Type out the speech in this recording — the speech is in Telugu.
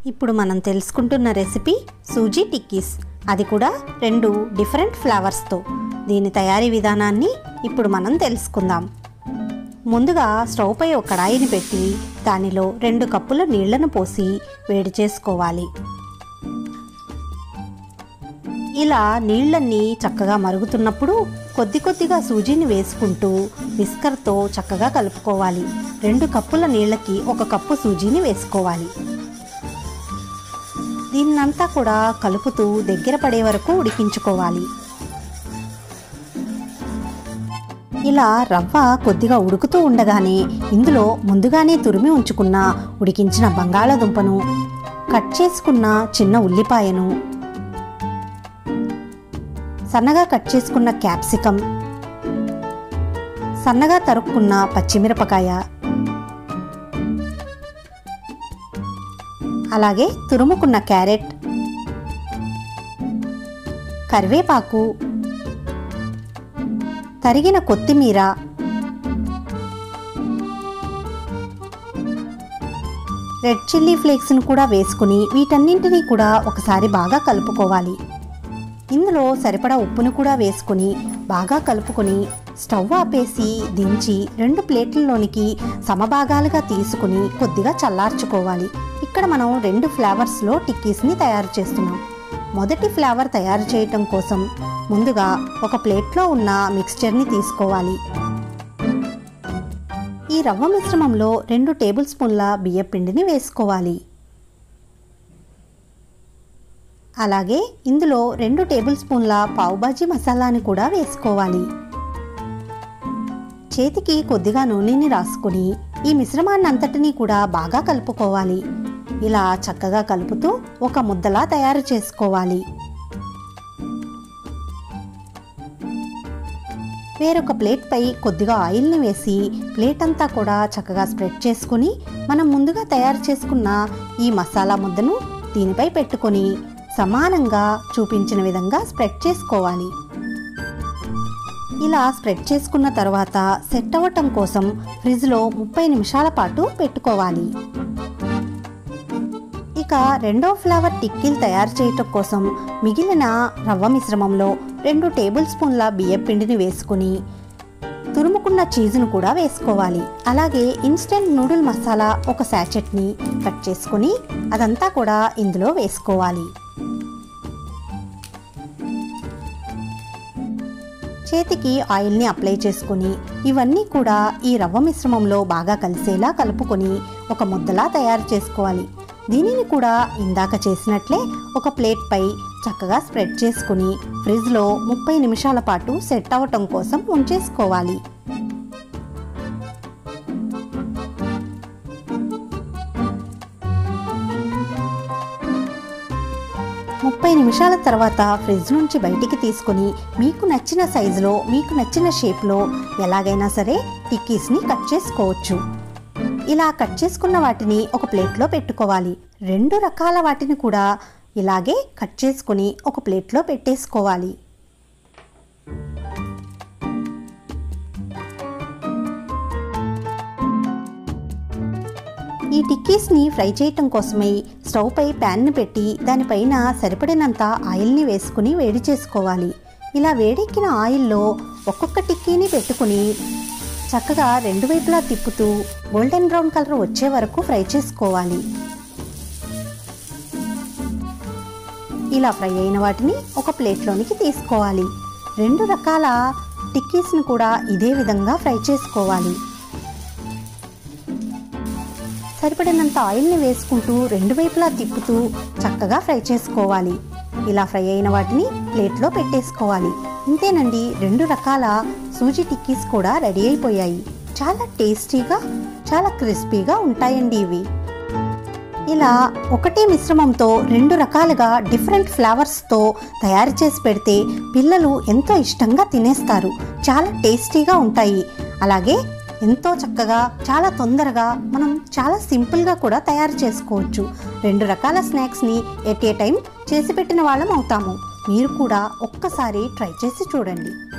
ఇప్పుడు మనం తెలుసుకుంటున్న రెసిపీ సూజీ టిక్కీస్, అది కూడా 2 డిఫరెంట్ ఫ్లేవర్స్తో. దీని తయారీ విధానాన్ని ఇప్పుడు మనం తెలుసుకుందాం. ముందుగా స్టవ్ పై ఒక కడాయిని పెట్టి దానిలో 2 కప్పుల నీళ్లను పోసి వేడి చేసుకోవాలి. ఇలా నీళ్ళన్నీ చక్కగా మరుగుతున్నప్పుడు కొద్ది కొద్దిగా సూజీని వేసుకుంటూ విస్కర్తో చక్కగా కలుపుకోవాలి. 2 కప్పుల నీళ్ళకి 1 కప్పు సూజీని వేసుకోవాలి. దీన్నంతా కూడా కలుపుతూ దగ్గర పడే వరకు ఉడికించుకోవాలి. ఇలా రవ్వ కొద్దిగా ఉడుకుతూ ఉండగానే ఇందులో ముందుగానే తురిమి ఉంచుకున్న ఉడికించిన బంగాళాదుంపను, కట్ చేసుకున్న చిన్న ఉల్లిపాయను, సన్నగా కట్ చేసుకున్న క్యాప్సికమ్, సన్నగా తరుక్కున్న పచ్చిమిరపకాయ, అలాగే తురుముకున్న క్యారెట్, కరివేపాకు, తరిగిన కొత్తిమీర, రెడ్ చిల్లీ ఫ్లేక్స్ను కూడా వేసుకుని వీటన్నింటినీ కూడా ఒకసారి బాగా కలుపుకోవాలి. ఇందులో సరిపడా ఉప్పును కూడా వేసుకుని బాగా కలుపుకొని స్టవ్ ఆపేసి దించి 2 ప్లేట్లలోనికి సమభాగాలుగా తీసుకుని కొద్దిగా చల్లార్చుకోవాలి. ఇక్కడ మనం 2 ఫ్లేవర్స్లో టిక్కీస్ని తయారు చేస్తున్నాం. మొదటి ఫ్లేవర్ తయారు చేయటం కోసం ముందుగా ఒక ప్లేట్లో ఉన్న మిక్స్చర్ని తీసుకోవాలి. ఈ రవ్వ మిశ్రమంలో 2 టేబుల్ స్పూన్ల బియ్యపిండిని వేసుకోవాలి. అలాగే ఇందులో 2 టేబుల్ స్పూన్ల బాజీ మసాలాని కూడా వేసుకోవాలి. చేతికి కొద్దిగా నూనెని రాసుకుని ఈ మిశ్రమాన్ని అంతటినీ కూడా బాగా కలుపుకోవాలి. ఇలా చక్కగా కలుపుతూ ఒక ముద్దలా తయారు చేసుకోవాలి. వేరొక ప్లేట్ పై కొద్దిగా ఆయిల్ని వేసి ప్లేట్ అంతా కూడా చక్కగా స్ప్రెడ్ చేసుకుని మనం ముందుగా తయారు చేసుకున్న ఈ మసాలా ముద్దను దీనిపై పెట్టుకొని సమానంగా చూపించిన విధంగా స్ప్రెడ్ చేసుకోవాలి. ఇలా స్ప్రెడ్ చేసుకున్న తర్వాత సెట్ అవ్వటం కోసం ఫ్రిడ్జ్లో 30 నిమిషాల పాటు పెట్టుకోవాలి. ఇక రెండో ఫ్లేవర్ టిక్కీలు తయారు చేయటం కోసం మిగిలిన రవ్వ మిశ్రమంలో 2 టేబుల్ స్పూన్ల బియ్యపిండిని వేసుకుని తురుముకున్న చీజ్ను కూడా వేసుకోవాలి. అలాగే ఇన్స్టెంట్ నూడిల్ మసాలా ఒక సాచెట్ని కట్ చేసుకుని అదంతా కూడా ఇందులో వేసుకోవాలి. చేతికి ఆయిల్ని అప్లై చేసుకుని ఇవన్నీ కూడా ఈ రవ్వ మిశ్రమంలో బాగా కలిసేలా కలుపుకొని ఒక ముద్దలా తయారు చేసుకోవాలి. దీనిని కూడా ఇందాక చేసినట్లే ఒక ప్లేట్ పై చక్కగా స్ప్రెడ్ చేసుకుని ఫ్రిడ్జ్లో 30 నిమిషాల పాటు సెట్ అవ్వటం కోసం ఉంచేసుకోవాలి. నిమిషాల తర్వాత ఫ్రిడ్జ్ నుంచి బయటికి తీసుకుని మీకు నచ్చిన సైజులో మీకు నచ్చిన షేప్లో ఎలాగైనా సరే టిక్కీస్ని కట్ చేసుకోవచ్చు. ఇలా కట్ చేసుకున్న వాటిని ఒక ప్లేట్లో పెట్టుకోవాలి. 2 రకాల వాటిని కూడా ఇలాగే కట్ చేసుకుని ఒక ప్లేట్లో పెట్టేసుకోవాలి. ఈ టిక్కీస్ని ఫ్రై చేయటం కోసమై స్టవ్ పై ప్యాన్ని పెట్టి దానిపైన సరిపడినంత ఆయిల్ని వేసుకుని వేడి చేసుకోవాలి. ఇలా వేడెక్కిన ఆయిల్లో ఒక్కొక్క టిక్కీని పెట్టుకుని చక్కగా 2 వైపులా తిప్పుతూ గోల్డెన్ బ్రౌన్ కలర్ వచ్చే వరకు ఫ్రై చేసుకోవాలి. ఇలా ఫ్రై అయిన వాటిని ఒక ప్లేట్లోనికి తీసుకోవాలి. 2 రకాల టిక్కీస్ని కూడా ఇదే విధంగా ఫ్రై చేసుకోవాలి. సరిపడినంత ఆయిల్ని వేసుకుంటూ 2 వైపులా తిప్పుతూ చక్కగా ఫ్రై చేసుకోవాలి. ఇలా ఫ్రై అయిన వాటిని ప్లేట్లో పెట్టేసుకోవాలి. ఇంతేనండి, 2 రకాల సూజీ టిక్కీస్ కూడా రెడీ అయిపోయాయి. చాలా టేస్టీగా, చాలా క్రిస్పీగా ఉంటాయండి ఇవి. ఇలా ఒకటే మిశ్రమంతో 2 రకాలుగా డిఫరెంట్ ఫ్లేవర్స్తో తయారు చేసి పెడితే పిల్లలు ఎంతో ఇష్టంగా తినేస్తారు. చాలా టేస్టీగా ఉంటాయి. అలాగే ఎంతో చక్కగా, చాలా తొందరగా మనం చాలా సింపుల్గా కూడా తయారు చేసుకోవచ్చు. 2 రకాల స్నాక్స్ని ఎట్ ఏ టైం చేసి పెట్టిన వాళ్ళం అవుతాము. మీరు కూడా ఒక్కసారి ట్రై చేసి చూడండి.